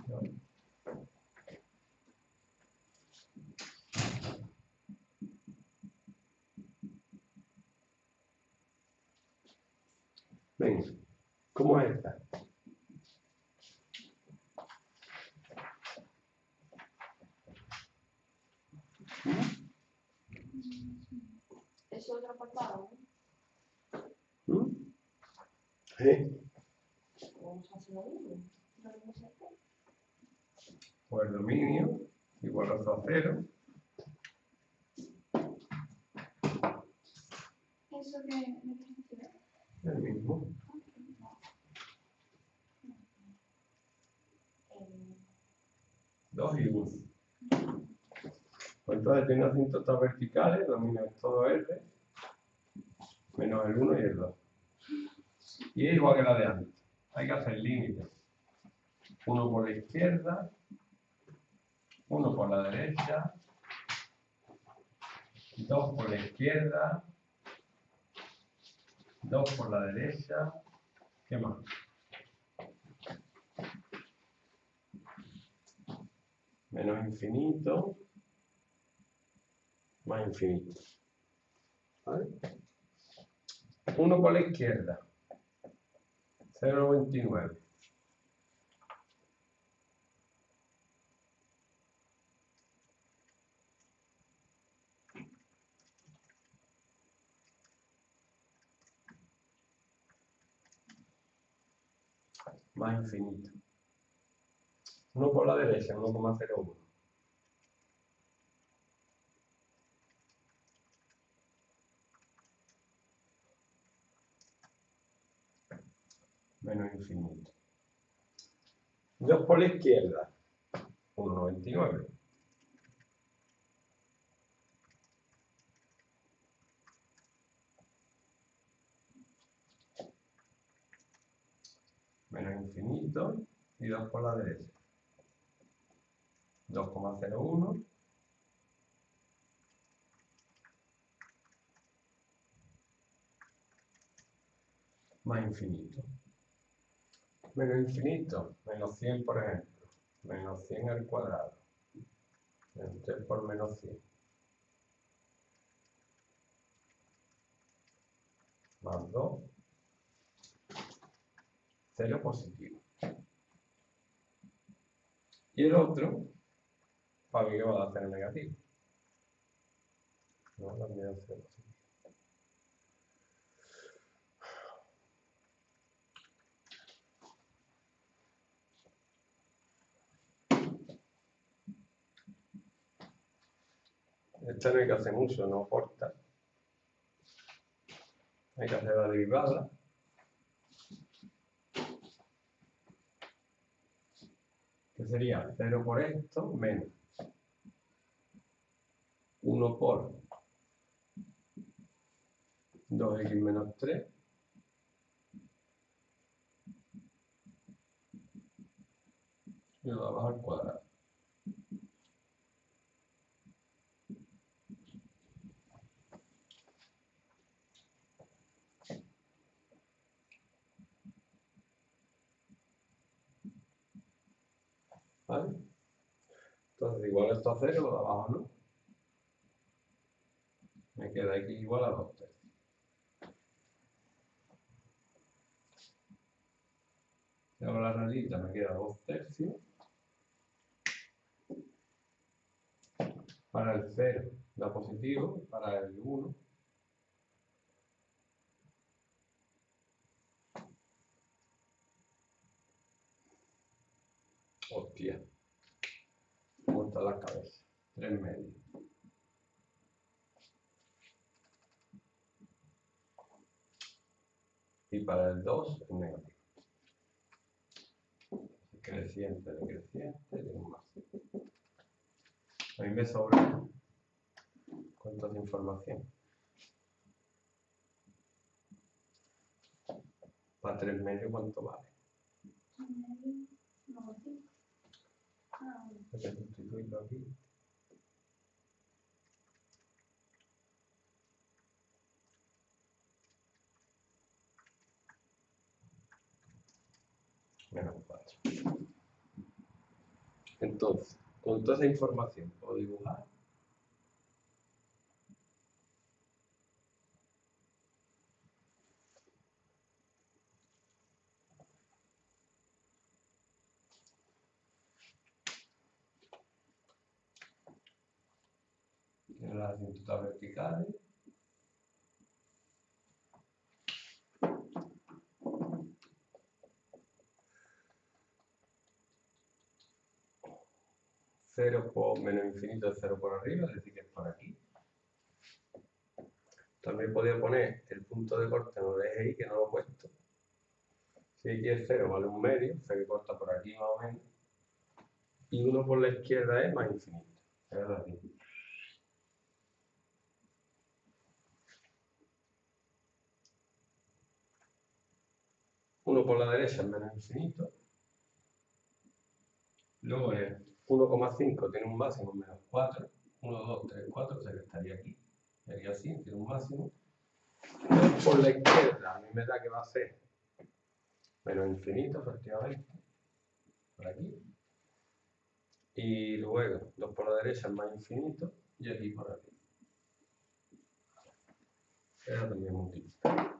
Venga, ¿cómo es esta? Es otro apartado, ¿Mm? ¿Sí? vamos a hacer lo mismo. Pues el dominio igual a 0. ¿Eso que me quieres decir? El mismo. 2 y 1. Pues entonces tiene asíntotas verticales, dominio es todo R, menos el 1 y el 2. Y es igual que la de antes. Hay que hacer límites. Uno por la izquierda, uno por la derecha, 2 por la izquierda, 2 por la derecha. ¿Qué más? Menos infinito, más infinito. ¿Vale? 1 por la izquierda, 0,99. Más infinito. 1 por la derecha, 1,01. Menos infinito. 2 por la izquierda, 1,99. Menos infinito y 2 por la derecha. 2,01. Más infinito. Menos infinito, menos 100 por ejemplo. Menos 100 al cuadrado. Menos 3 por menos 100. Más 2. 0 positivo. Y el otro, para mí que va a hacer negativo. No, también es 0 positivo. Esta no hay que hacer mucho, no aporta. Hay que hacer la derivada. Que sería 0 por esto menos 1 por 2x menos 3 y lo damos al cuadrado. ¿Vale? Entonces igual esto a 0, lo de abajo no. Me queda x igual a 2 tercios. Si hago la rayita me queda 2 tercios. Para el 0 da positivo, para el 1 hostia, ¿cómo está la cabeza? 3 medios. Y para el 2 es negativo. Creciente, decreciente, tengo más. A mí me sobra cuántas información. Para 3 medios, ¿cuánto vale? Hay que sustituirlo aquí. Menos 4. Entonces, con toda esa información puedo dibujar las asintotas verticales. Cero por menos infinito de 0 por arriba, es decir, que es por aquí. También podría poner el punto de corte en el eje Y, que no lo he puesto. Si X es 0, vale un medio, o sea que corta por aquí más o menos. Y 1 por la izquierda es más infinito. Es así. Uno por la derecha es menos infinito. Luego el 1,5 tiene un máximo menos 4. 1, 2, 3, 4, o sea que estaría aquí. Sería así, tiene un máximo. Por la izquierda, a mí me da que va a ser menos infinito, efectivamente. Por aquí. Y luego, 2 por la derecha es más infinito. Y aquí por aquí. Era también un tipo.